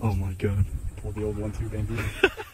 Oh my god. Pull the old 1-2 bambino.